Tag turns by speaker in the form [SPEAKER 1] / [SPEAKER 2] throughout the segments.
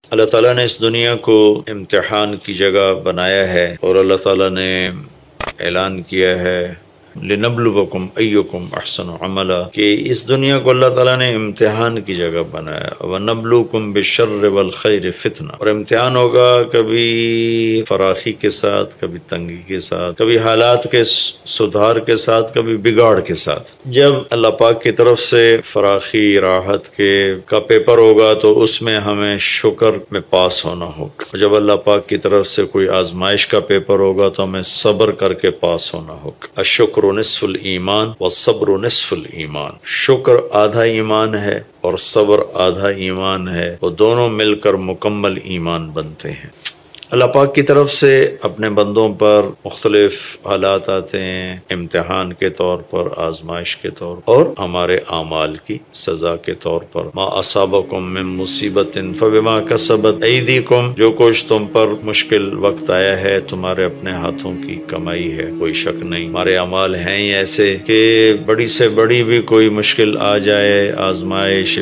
[SPEAKER 1] اللہ تعالیٰ نے اس دنیا کو امتحان کی جگہ بنایا ہے، اور اللہ تعالیٰ نے اعلان کیا ہے لِنَبْلُوَكُمْ أَيُّكُمْ أَحْسَنُ عَمَلًا، کہ اس دنیا کو اللہ تعالیٰ نے امتحان کی جگہ بنایا۔ وَنَبْلُوكُمْ بِالشَّرِّ وَالْخَيْرِ فِتْنَةً، اور امتحان ہوگا کبھی فراخی کے ساتھ، کبھی تنگی کے ساتھ، کبھی حالات کے سدھار کے ساتھ، کبھی بگاڑ کے ساتھ۔ جب اللہ پاک کی طرف سے فراخی راحت کا پیپر ہوگا تو اس میں ہمیں شکر میں پاس ہونا ہوگا، جب اللہ پاک کی طرف سے کوئی آزمائش کا پیپر ہوگا تو ہمیں صبر کر کے پاس ہونا ہوگا۔ الشکر نصف الایمان والصبر نصف الایمان، شکر آدھا ایمان ہے اور صبر آدھا ایمان ہے، وہ دونوں مل کر مکمل ایمان بنتے ہیں۔ اللہ پاک کی طرف سے اپنے بندوں پر مختلف حالات آتے ہیں، امتحان کے طور پر، آزمائش کے طور پر، اور ہمارے اعمال کی سزا کے طور پر۔ ما اصابکم من مصیبت فبما کسبت ایدیکم، جو کچھ تم پر مشکل وقت آیا ہے تمہارے اپنے ہاتھوں کی کمائی ہے، کوئی شک نہیں۔ ہمارے اعمال ہیں ہی ایسے کہ بڑی سے بڑی بھی کوئی مشکل آ جائے، آزمائش،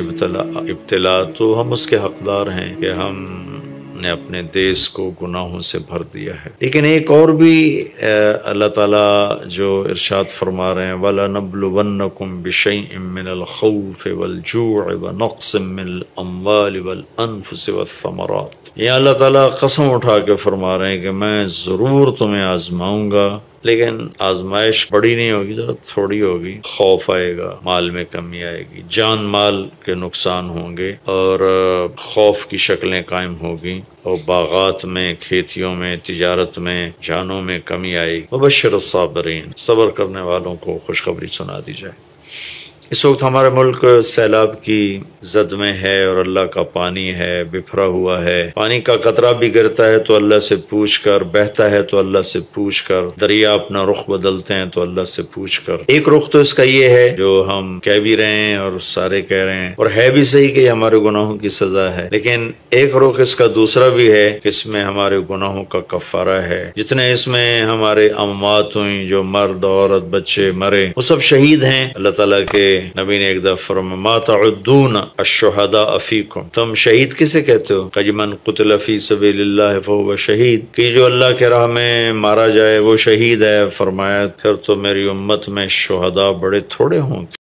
[SPEAKER 1] ابتلا، تو ہم اس کے حقدار ہیں کہ ہم نے اپنے دیس کو گناہوں سے بھر دیا ہے۔ لیکن ایک اور بھی اللہ تعالیٰ جو ارشاد فرما رہے ہیں وَلَنَبْلُوَنَّكُمْ بِشَيْءٍ مِّنَ الْخَوْفِ وَالْجُوعِ وَنَقْصٍ مِّنَ الْأَمْوَالِ وَالْأَنفُسِ وَالثَّمَرَاتِ، یہ اللہ تعالیٰ قسم اٹھا کے فرما رہے ہیں کہ میں ضرور تمہیں آزماؤں گا، لیکن آزمائش بڑی نہیں ہوگی، ذرا تھوڑی ہوگی۔ خوف آئے گا، مال میں کمی آئے گی، جان مال کے نقصان ہوں گے، اور خوف کی شکلیں قائم ہوگی، اور باغات میں، کھیتیوں میں، تجارت میں جانوں میں کمی آئے گی۔ وبشر الصابرین، صبر کرنے والوں کو خوشخبری سنا دی جائے۔ اس وقت ہمارا ملک سیلاب کی زد میں ہے، اور اللہ کا پانی ہے، بکھرا ہوا ہے۔ پانی کا قطرہ بھی گرتا ہے تو اللہ سے پوچھ کر، بہتا ہے تو اللہ سے پوچھ کر، دریا اپنا رخ بدلتے ہیں تو اللہ سے پوچھ کر۔ ایک رخ تو اس کا یہ ہے جو ہم کہہ بھی رہے ہیں اور سارے کہہ رہے ہیں، اور ہے بھی صحیح کہ یہ ہمارے گناہوں کی سزا ہے، لیکن ایک رخ اس کا دوسرا بھی ہے کہ اس میں ہمارے گناہوں کا کفارہ ہے۔ جتنے اس میں ہمارے اموات ہوئیں، جو مرد، عورت، بچے مرے، وہ سب شہید ہیں۔ اللہ تعالیٰ کے نبی نے ایک دفعہ فرمایا ما تعدون الشہداء فیکم، تم شہید کسے کہتے ہو؟ کہ من قتل فی سبیل اللہ فہو شہید، کہ جو اللہ کے راہ میں مارا جائے وہ شہید ہے۔ فرمایا پھر تو میری امت میں شہداء بڑے تھوڑے ہوں گے۔